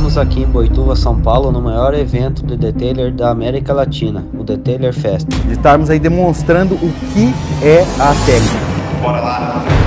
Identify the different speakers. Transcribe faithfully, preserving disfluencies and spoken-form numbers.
Speaker 1: Estamos aqui em Boituva, São Paulo, no maior evento de detailer da América Latina, o Detailer Fest.
Speaker 2: De estarmos aí demonstrando o que é a técnica.
Speaker 3: Bora lá!